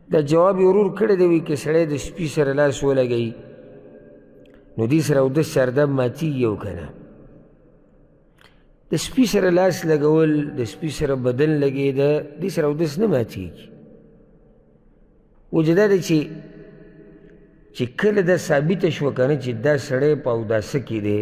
دا جواب یې ورور کړی دی وایي که سړی د سپي سره لاس ولګوي نو دې سره اودس چاردام ماتېږي او که نه د سپي سره لاس لګول د سپي سره بدن لګېده دې سره اودس نه ماتېږي وجه دا ده چې کله دا ثابته شوه که نه چې دا سړی په اوداسه کې دی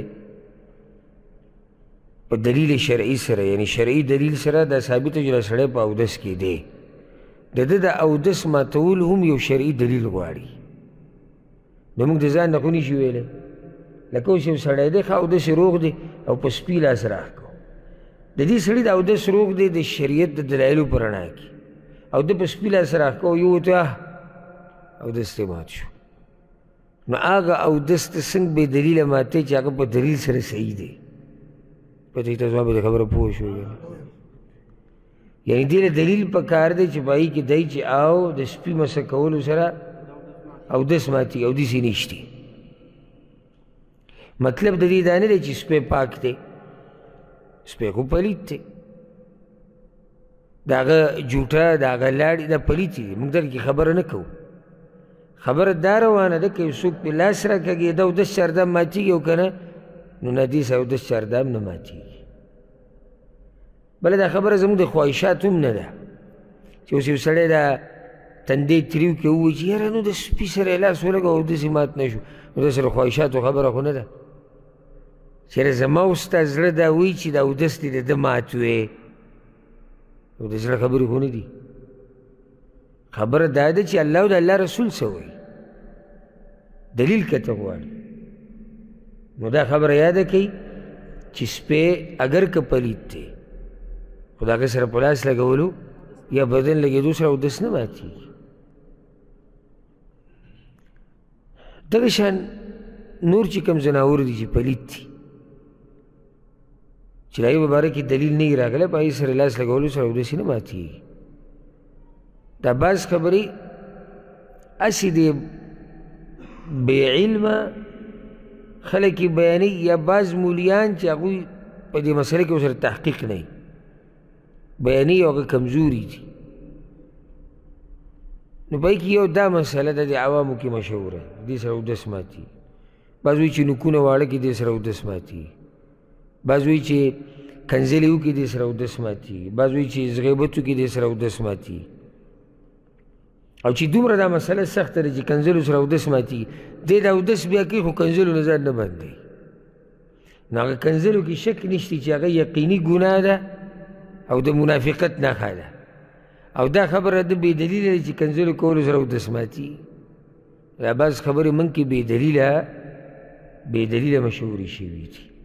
په دلیل شرعي سره یعنی شرعي دلیل سره دا ثابته چې دا سړی په اودس کې دی د ده د اودس ماتول هم یو شرعي دلیل غواړي نو موږ د ځان نه خو نشي ویلی لکه اوس یو سړی دی ښه اودس یې روغ دی او په سپي لاس راښکو د دې سړي د اودس روغ دی د شریعت د دلایلو په رڼا کې او ده په سپي لاس راښکو یو ورته اودس دی مات شو نو هغه اودس ته څنګه بې دلیله ماتې چې هغه په دلیل سره صحیح دی پته یې تاسو به د خبره پوه شوئ یعنی دې له دلیل په کار دی چې په هغې کې دی چې او د سپي مسه کولو سره اودس ماتېږي اودس یې نشتی مطلب د دې دا نه دی چې سپی پاک دی سپی خو پلیت دی د هغه جوټه د هغه لاړې دا پلیتې دي موږ دلکې خبره نه کوو خبره دا روانه ده که یو څوک پې لاس راکږي د اودس چاردام ماتېږي او که نه نو ندیس اودس چاردام نه ماتېږي بله دا خبره زموږ د خواهشات هم نه ده چې اوس یو سړی دا تندی تریو کې ووایي چې یاره نو د سپي سره یې لاس ولګو اودس یې مات نه شو نو داسې د خواهشاتو خبره خو نه ده چېرې زما او ستا زړه دا وایي چې د اودس دې د ده مات وې نو د زړه خبرې خو نه دي خبره دا ده چې الله او د الله رسول څه وایي دلیل که ته غواړي نو دا خبره یاده کوي چې سپی اگر که پلید دی خو د هغې سره په لاس لګولو یا بدن لګېدو سره اودس نه ماتېږي دغه شان نور چې کوم ځناور دي چې پلید دي چې د هغې په باره کې دلیل نه وي راغلی په هغې سره لاس لګولو سره اودس یې نه ماتېږي دا بعض خبرې هسې د بې علمه خلک یې بیانوي یا بعض مولیان چې هغوی په دې مسله کې ورسره تحقیق نه وي بیانوي او هغه کمزوري دي نو په کې یو دا مسله ده د عوامو کې مشهوره دې سره اودس ماتېږي بعض وایي چې نوکونه واړه کړي دې سره اودس ماتېږي بعض وایي چې کنځلې وکړي دې سره اودس ماتېږي بعض وایي چې زغیبت وکړي دې سره اودس ماتېږي او چې دومره دا مسله سخته ده چې کنځلو سره اودس ماتېږي دی د اودس بیا کوي خو کنځلو نه ځان نه بندوي نو هغه کنځلو کې شک نشته چې هغه یقیني ګناه ده او د منافقت نښه ده او دا خبره ده بې دلیله ده چې کنځلو کولو سره اودس ماتېږي دا بعض خبرې موږ کې بې دلیله مشهورې شوي دي